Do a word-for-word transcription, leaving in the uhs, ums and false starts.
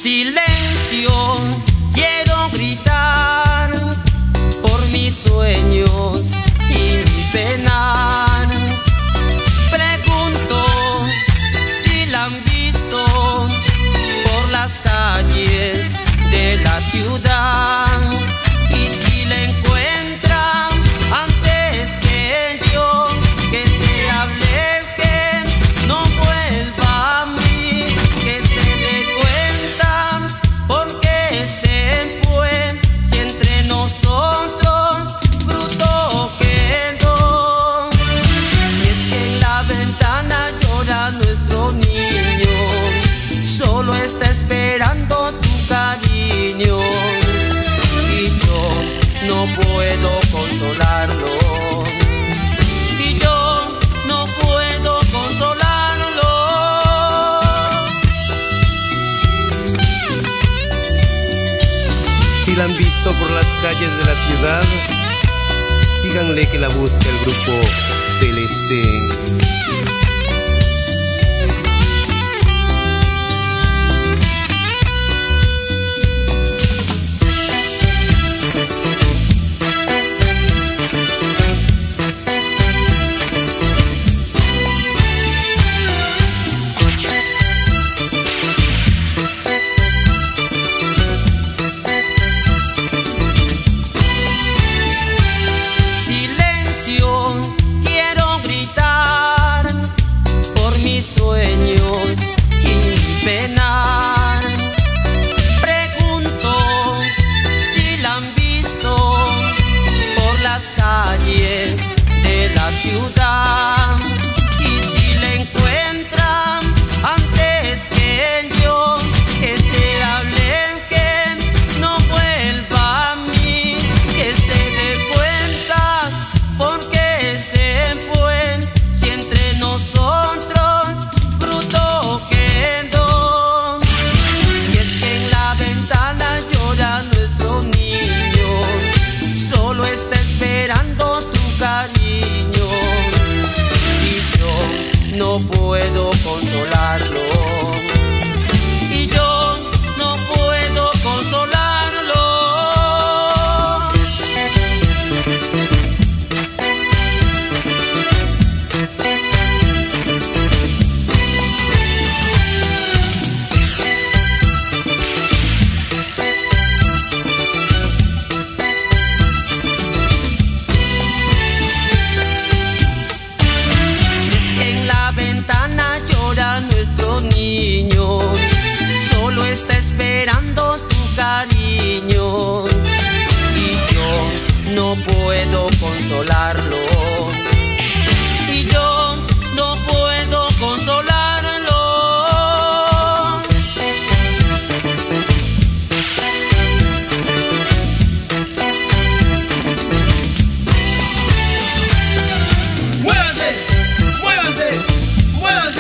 Silencio, quiero gritar por mis sueños y mi penar. Pregunto si la han visto por las calles de la ciudad, y si la encuentran antes que yo, que se aleje, no vuelva a mí, que se dé cuenta porque se fue, si entre nosotros fruto quedó. Y es que en la ventana llora nuestro niño, solo está esperando tu cariño, y yo no puedo consolarlo, y yo no puedo consolarlo. Si la han visto por las calles de la ciudad, díganle que la busque el grupo Celeste. Quiero gritar por mis sueños y mi penar. Pregunto si la han visto por las calles de la ciudad, y si la encuentran antes que yo, que se aleje, no vuelva a mí, que se dé cuenta porque se fue, si entre nosotros fruto quedó. Y es que en la ventana llora nuestro niño, solo está esperando tu cariño, y yo no puedo consolarlo, y yo no puedo consolarlo. Llora nuestro niño, solo está esperando tu cariño, y yo no puedo consolarlo, y yo no puedo consolarlo. ¡Muévanse! ¡Muévanse! ¡Muévanse!